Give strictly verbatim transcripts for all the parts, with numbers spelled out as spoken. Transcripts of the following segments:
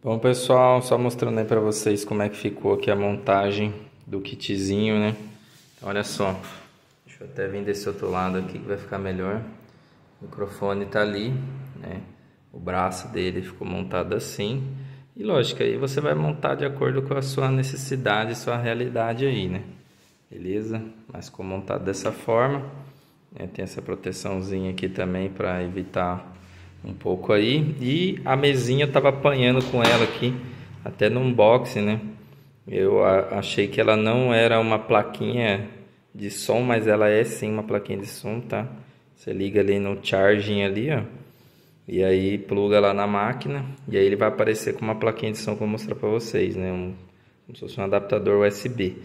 Bom, pessoal, só mostrando aí pra vocês como é que ficou aqui a montagem do kitzinho, né? Então, olha só, deixa eu até vir desse outro lado aqui que vai ficar melhor. O microfone tá ali, né? O braço dele ficou montado assim. E lógico, aí você vai montar de acordo com a sua necessidade, sua realidade aí, né? Beleza? Mas ficou montado dessa forma, né? Tem essa proteçãozinha aqui também para evitar um pouco aí. E a mesinha eu tava apanhando com ela aqui, até no unboxing, né? Eu achei que ela não era uma plaquinha de som, mas ela é sim uma plaquinha de som, tá? Você liga ali no charging ali, ó. E aí pluga lá na máquina e aí ele vai aparecer com uma plaquinha de som que eu vou mostrar pra vocês, né? Um, como se fosse um adaptador U S B.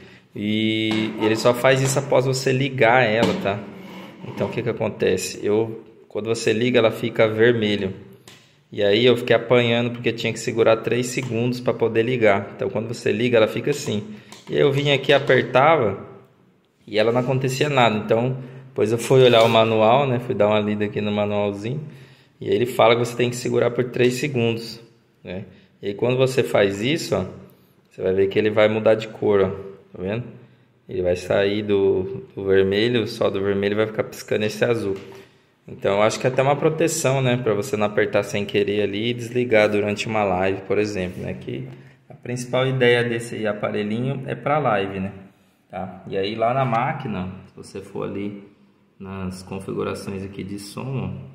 E ele só faz isso após você ligar ela, tá? Então o que que acontece? Eu, quando você liga, ela fica vermelho. E aí eu fiquei apanhando porque tinha que segurar três segundos para poder ligar. Então quando você liga, ela fica assim. E aí eu vim aqui, apertava e ela não acontecia nada. Então depois eu fui olhar o manual, né? Fui dar uma lida aqui no manualzinho. E aí ele fala que você tem que segurar por três segundos, né? E aí quando você faz isso, ó, você vai ver que ele vai mudar de cor, ó. Tá vendo? Ele vai sair do, do vermelho, só do vermelho vai ficar piscando esse azul. Então eu acho que é até uma proteção, né? Para você não apertar sem querer ali e desligar durante uma live, por exemplo, né? Que a principal ideia desse aparelhinho é para live, né? Tá? E aí lá na máquina, se você for ali nas configurações aqui de som, ó,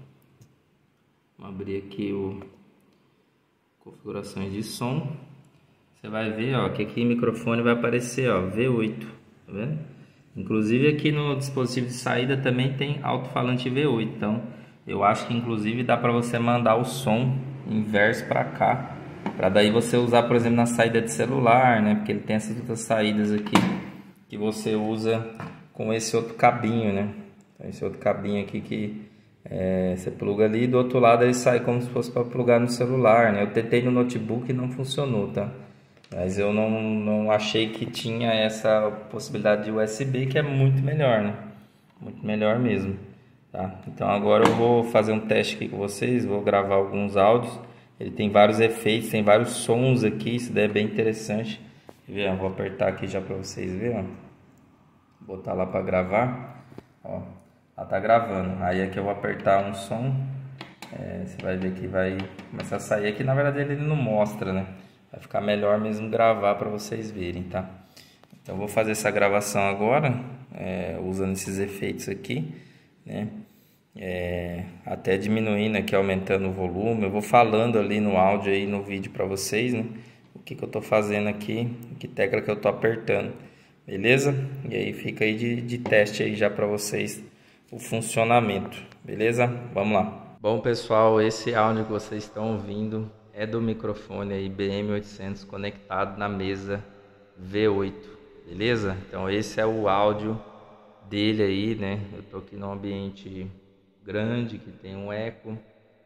vamos abrir aqui o configurações de som. Você vai ver, ó, que aqui o microfone vai aparecer, ó, V oito, tá vendo? Inclusive aqui no dispositivo de saída também tem alto-falante V oito, então eu acho que inclusive dá para você mandar o som inverso para cá, para daí você usar, por exemplo, na saída de celular, né? Porque ele tem essas outras saídas aqui que você usa com esse outro cabinho, né? Então, esse outro cabinho aqui que É, você pluga ali e do outro lado ele sai como se fosse para plugar no celular, né? Eu tentei no notebook e não funcionou, tá? Mas eu não, não achei que tinha essa possibilidade de U S B, que é muito melhor, né? Muito melhor mesmo, tá? Então agora eu vou fazer um teste aqui com vocês, vou gravar alguns áudios. Ele tem vários efeitos, tem vários sons aqui, isso daí é bem interessante. Ver, vou apertar aqui já para vocês verem, ó. Botar lá para gravar, ó. Ela tá gravando, aí aqui eu vou apertar um som, é, você vai ver que vai começar a sair. Aqui na verdade ele não mostra, né? Vai ficar melhor mesmo gravar para vocês verem, tá? Então eu vou fazer essa gravação agora, é, usando esses efeitos aqui, né? É, até diminuindo aqui, aumentando o volume. Eu vou falando ali no áudio aí no vídeo para vocês, né? O que que eu tô fazendo aqui, que tecla que eu tô apertando, beleza? E aí fica aí de, de teste aí já para vocês o funcionamento, beleza? Vamos lá. Bom, pessoal, esse áudio que vocês estão ouvindo é do microfone aí B M oitocentos conectado na mesa V oito, beleza? Então esse é o áudio dele aí, né? Eu tô aqui num ambiente grande que tem um eco,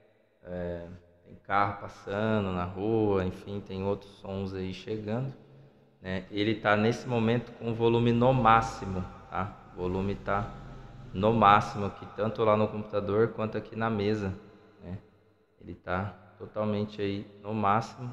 é, tem carro passando na rua, enfim, tem outros sons aí chegando, né? Ele tá nesse momento com o volume no máximo, tá? O volume tá no máximo aqui, tanto lá no computador quanto aqui na mesa, né? Ele tá totalmente aí no máximo,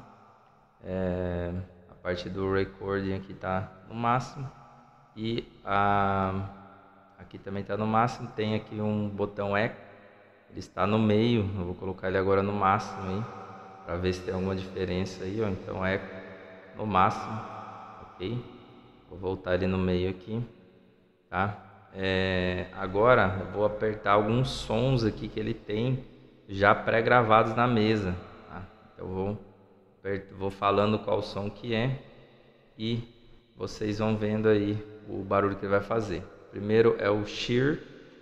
é, a parte do recording aqui tá no máximo e a, aqui também tá no máximo. Tem aqui um botão eco, ele está no meio, eu vou colocar ele agora no máximo aí, para ver se tem alguma diferença aí, ó. Então eco no máximo, ok? Vou voltar ele no meio aqui, tá? É, agora eu vou apertar alguns sons aqui que ele tem já pré-gravados na mesa, tá? Eu vou, vou falando qual som que é e vocês vão vendo aí o barulho que ele vai fazer. Primeiro é o shear,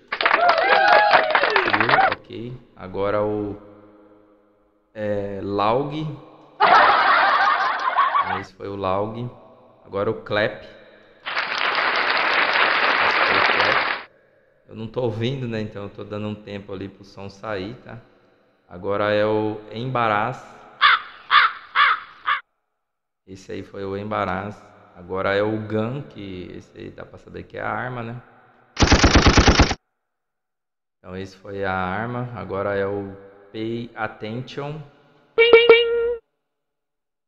shear, ok. Agora o é, laug, esse foi o laug. Agora o clap. Eu não tô ouvindo, né? Então eu tô dando um tempo ali pro som sair, tá? Agora é o embaraço. Esse aí foi o embaraço. Agora é o gun, que esse aí dá pra saber que é a arma, né? Então esse foi a arma. Agora é o pay attention.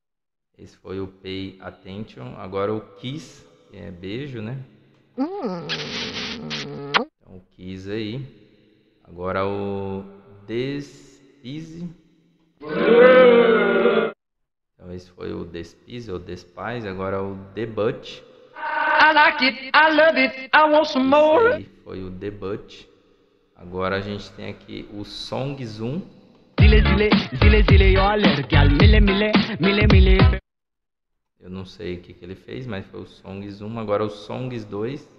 Esse foi o Pay Attention. Agora o Kiss, que é beijo, né? Então o Kiss aí. Agora o Despise. Então esse foi o Despise ou Despise. Agora o Debut. I like it, I love it, I want some more. Esse aí foi o Debut. Agora a gente tem aqui o Song Zoom. Zile, zile, zile, zile, olha, gal, mile, mile, mile, mile. Eu não sei o que, que ele fez, mas foi o Songs um. Agora o Songs dois.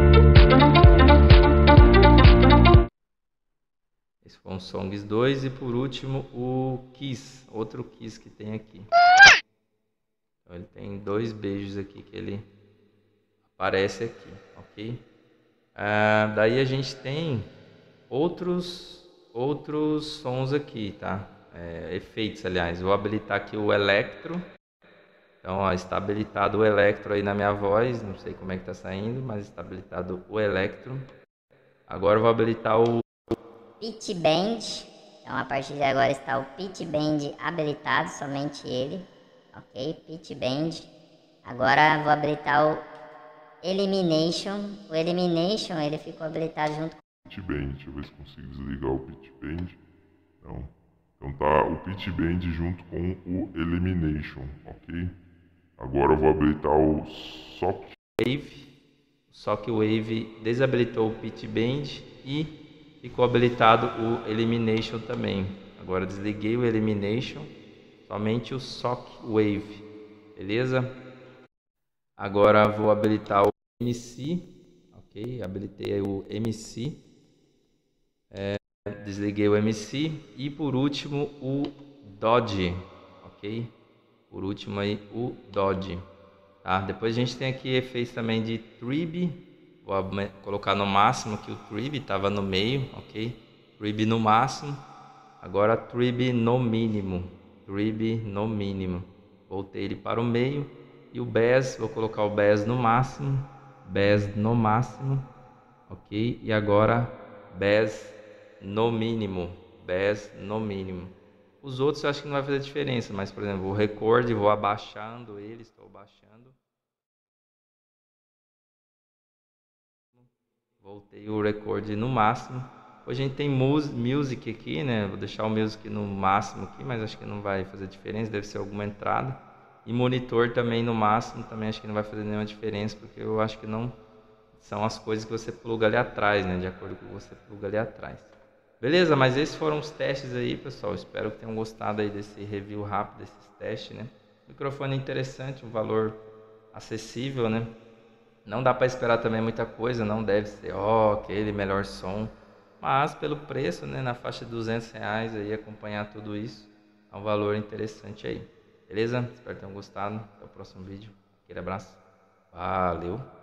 Esse foi o Songs dois. E por último o Kiss. Outro Kiss que tem aqui. Então ele tem dois beijos aqui que ele aparece aqui, ok? Ah, daí a gente tem outros, outros sons aqui, tá? É, efeitos, aliás. Vou habilitar aqui o Electro. Então, ó, está habilitado o Electro aí na minha voz. Não sei como é que tá saindo, mas está habilitado o Electro. Agora eu vou habilitar o Pitch Bend. Então, a partir de agora está o Pitch Bend habilitado, somente ele. Ok? Pitch Bend. Agora vou habilitar o Elimination. O Elimination, ele ficou habilitado junto com Pitch Bend. Deixa eu ver se consigo desligar o Pitch Bend. Não. Então tá o Pitch Bend junto com o Elimination, ok? Agora eu vou habilitar o Sock Wave. O Sock Wave desabilitou o Pitch Bend e ficou habilitado o Elimination também. Agora desliguei o Elimination, somente o Sock Wave, beleza? Agora vou habilitar o M C, ok? Habilitei o M C, é, desliguei o M C e por último o Dodge, ok? Por último aí o Dodge. Tá? Depois a gente tem aqui efeitos também de Trib. Vou colocar no máximo aqui o Trib, estava no meio, ok? Trib no máximo. Agora Trib no mínimo. Trib no mínimo. Voltei ele para o meio. E o Bass, vou colocar o Bass no máximo. Bass no máximo. Ok? E agora Bass no mínimo. Bass no mínimo. Os outros eu acho que não vai fazer diferença, mas por exemplo, o Record, vou abaixando ele, estou baixando. Voltei o Record no máximo. Hoje a gente tem Music aqui, né? Vou deixar o Music no máximo aqui, mas acho que não vai fazer diferença, deve ser alguma entrada. E Monitor também no máximo, também acho que não vai fazer nenhuma diferença, porque eu acho que não são as coisas que você pluga ali atrás, né? De acordo com o que você pluga ali atrás. Beleza, mas esses foram os testes aí, pessoal. Espero que tenham gostado aí desse review rápido desses testes, né? Microfone interessante, um valor acessível, né? Não dá para esperar também muita coisa, não deve ser, ó, aquele melhor som. Mas pelo preço, né, na faixa de duzentos reais aí, acompanhar tudo isso, é um valor interessante aí. Beleza? Espero que tenham gostado. Até o próximo vídeo. Aquele abraço. Valeu!